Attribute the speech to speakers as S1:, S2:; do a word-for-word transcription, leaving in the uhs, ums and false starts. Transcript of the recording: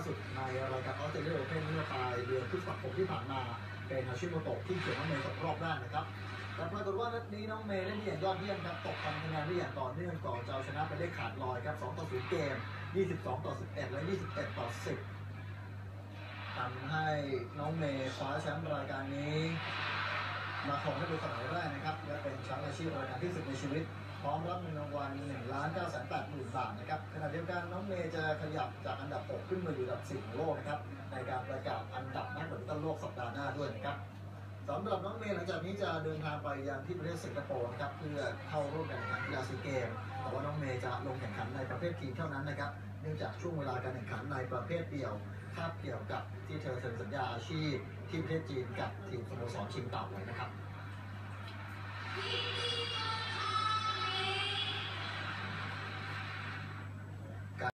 S1: สุดในรายการออสเตรเลียโอเพ่นเมื่อปลายเดือนพฤษภาคมที่ผ่านมาเป็นฮาชิโมโตะที่เขียนน้องเมย์ตกรอบแรกนะครับแต่ปรากฏว่านัดนี้น้องเมย์เล่นอย่างยอดเยี่ยมครับตกทำคะแนนได้อย่างต่อเนื่องก่อนจะเอาชนะไปได้ขาดลอยครับสองต่อศูนย์เกมยี่สิบสองต่อสิบเอ็ดและยี่สิบเอ็ดต่อสิบทำให้น้องเมย์คว้าแชมป์รายการนี้มาครองได้เป็นสมัยแรกนะครับและเป็นแชมป์อาชีพรายการที่สุดในชีวิตพร้อมรับเงินรางวัลหนึ่งล้านเก้าแสนแปดหมื่นบาทนะครับขณะเดียวกันน้องเมย์จะขยับจากอันดับหกขึ้นมาอยู่อันดับสี่ของโลกนะครับในการประกาศอันดับนักแบดมินตันโลกสัปดาห์หน้าด้วยนะครับสำหรับน้องเมย์หลังจากนี้จะเดินทางไปยังที่ประเทศสิงคโปร์นะครับเพื่อเข้าร่วมการแข่งขันกีฬาซีเกมแต่ว่าน้องเมย์จะลงแข่งขันในประเภททีมเท่านั้นนะครับเนื่องจากช่วงเวลาการแข่งขันในประเภทเดี่ยวคาบเกี่ยวกับที่เธอเซ็นสัญญาอาชีพที่ประเทศจีนกับทีมสโมสรชิงเต่าไว้นะครับ